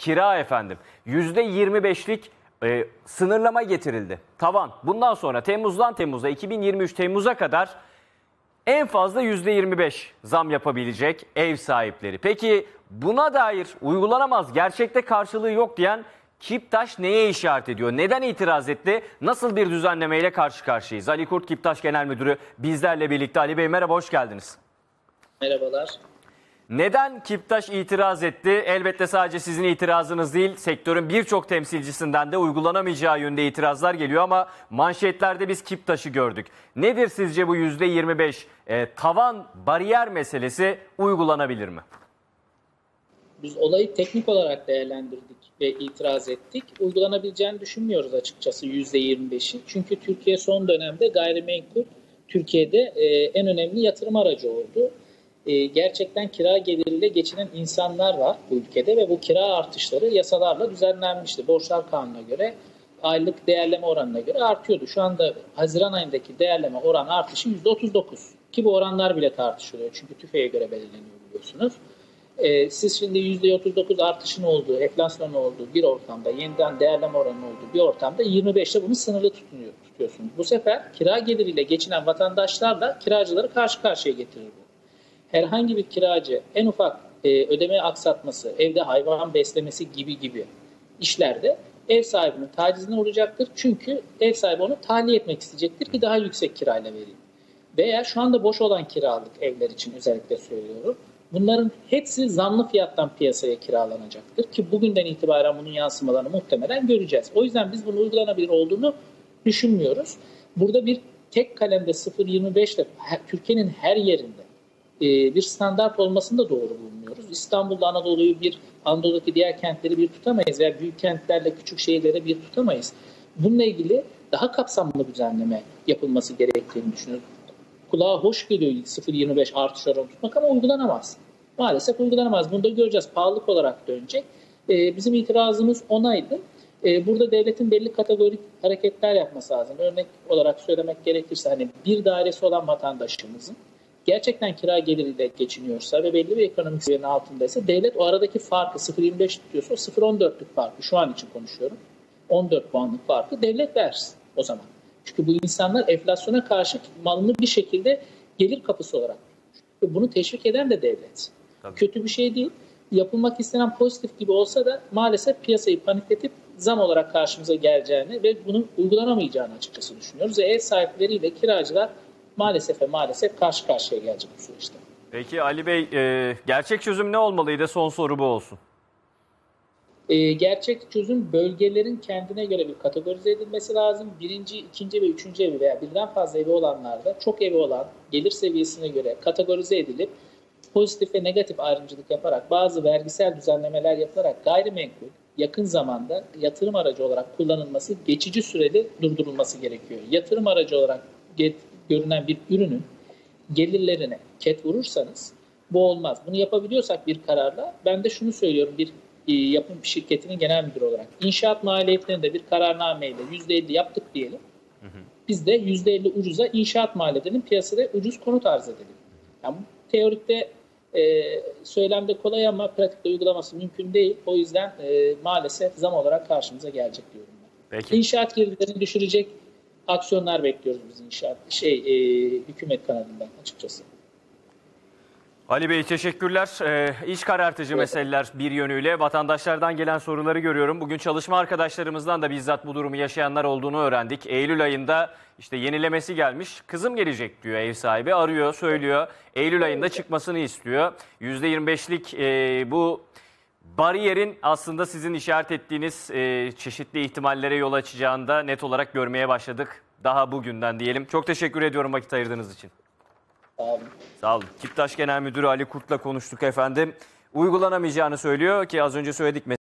kira efendim. %25'lik sınırlama getirildi. Tavan. Bundan sonra Temmuz'dan Temmuz'a, 2023 Temmuz'a kadar en fazla %25 zam yapabilecek ev sahipleri. Peki buna dair uygulanamaz, gerçekte karşılığı yok diyen Kiptaş neye işaret ediyor? Neden itiraz etti? Nasıl bir düzenlemeyle karşı karşıyayız? Ali Kurt, Kiptaş Genel Müdürü bizlerle birlikte. Ali Bey merhaba, hoş geldiniz. Merhabalar. Neden Kiptaş itiraz etti? Elbette sadece sizin itirazınız değil, sektörün birçok temsilcisinden de uygulanamayacağı yönde itirazlar geliyor ama manşetlerde biz Kiptaş'ı gördük. Nedir sizce bu %25 tavan bariyer meselesi, uygulanabilir mi? Biz olayı teknik olarak değerlendirdik ve itiraz ettik. Uygulanabileceğini düşünmüyoruz açıkçası %25'i. Çünkü Türkiye son dönemde gayrimenkul Türkiye'de en önemli yatırım aracı oldu. Gerçekten kira geliriyle geçinen insanlar var bu ülkede ve bu kira artışları yasalarla düzenlenmişti. Borçlar Kanunu'na göre aylık değerleme oranına göre artıyordu. Şu anda Haziran ayındaki değerleme oran artışı %39 ki bu oranlar bile tartışılıyor. Çünkü TÜFE'ye göre belirleniyor biliyorsunuz. Siz şimdi %39 artışın olduğu, enflasyonun olduğu bir ortamda, yeniden değerleme oranının olduğu bir ortamda 25'te bunu sınırlı tutuyorsunuz. Bu sefer kira geliriyle geçinen vatandaşlarla kiracıları karşı karşıya getirir bu. Herhangi bir kiracı en ufak ödemeyi aksatması, evde hayvan beslemesi gibi işlerde ev sahibinin tacizine uğrayacaktır. Çünkü ev sahibi onu tahliye etmek isteyecektir ki daha yüksek kirayla vereyim. Veya şu anda boş olan kiralık evler için özellikle söylüyorum. Bunların hepsi zamlı fiyattan piyasaya kiralanacaktır ki bugünden itibaren bunun yansımalarını muhtemelen göreceğiz. O yüzden biz bunun uygulanabilir olduğunu düşünmüyoruz. Burada bir tek kalemde 0.25 ile Türkiye'nin her yerinde bir standart olmasını da doğru bulmuyoruz. İstanbul'da Anadolu'daki diğer kentleri bir tutamayız veya büyük kentlerle küçük şehirlere bir tutamayız. Bununla ilgili daha kapsamlı bir düzenleme yapılması gerektiğini düşünüyoruz. Kulağa hoş geliyor 0.25 artış oranı tutmak ama uygulanamaz. Maalesef uygulanamaz. Bunu da göreceğiz. Pahalılık olarak dönecek. Bizim itirazımız onaydı. Burada devletin belli kategorik hareketler yapması lazım. Örnek olarak söylemek gerekirse hani bir dairesi olan vatandaşımızın gerçekten kira geliriyle geçiniyorsa ve belli bir ekonomik seviyenin altındaysa devlet o aradaki farkı 0.25 tutuyorsa o 0.14'lük farkı şu an için konuşuyorum. 14 puanlık farkı devlet versin o zaman. Çünkü bu insanlar enflasyona karşı malını bir şekilde gelir kapısı olarak ve bunu teşvik eden de devlet. Tabii. Kötü bir şey değil. Yapılmak istenen pozitif gibi olsa da maalesef piyasayı panikletip zam olarak karşımıza geleceğini ve bunun uygulanamayacağını açıkçası düşünüyoruz. Ve ev sahipleriyle kiracılar maalesef karşı karşıya gelecek bu süreçte. Peki Ali Bey, gerçek çözüm ne olmalıydı? Son soru bu olsun. Gerçek çözüm bölgelerin kendine göre bir kategorize edilmesi lazım. Birinci, ikinci ve üçüncü evi veya birden fazla evi olanlarda çok evi olan gelir seviyesine göre kategorize edilip pozitif ve negatif ayrımcılık yaparak bazı vergisel düzenlemeler yapılarak gayrimenkul yakın zamanda yatırım aracı olarak kullanılması geçici süreli durdurulması gerekiyor. Yatırım aracı olarak görünen bir ürünün gelirlerine ket vurursanız bu olmaz. Bunu yapabiliyorsak bir kararla ben de şunu söylüyorum bir yapım şirketinin genel müdürü olarak inşaat maliyetlerinde bir kararnameyle %50 yaptık diyelim. Biz de %50 ucuza inşaat maliyetlerinin piyasada ucuz konut arz edelim. Yani teorikte söylemde kolay ama pratikte uygulaması mümkün değil. O yüzden maalesef zam olarak karşımıza gelecek diyorum ben. Peki. İnşaat girdilerini düşürecek aksiyonlar bekliyoruz biz hükümet kanadından açıkçası. Ali Bey teşekkürler. İç karartıcı meseleler bir yönüyle. Vatandaşlardan gelen soruları görüyorum. Bugün çalışma arkadaşlarımızdan da bizzat bu durumu yaşayanlar olduğunu öğrendik. Eylül ayında işte yenilemesi gelmiş. Kızım gelecek diyor ev sahibi. Arıyor, söylüyor. Eylül ayında çıkmasını istiyor. %25'lik bu bariyerin aslında sizin işaret ettiğiniz çeşitli ihtimallere yol açacağını da net olarak görmeye başladık. Daha bugünden diyelim. Çok teşekkür ediyorum vakit ayırdığınız için. Sağ olun. Sağ olun. Kiptaş Genel Müdürü Ali Kurt'la konuştuk efendim. Uygulanamayacağını söylüyor ki az önce söyledik.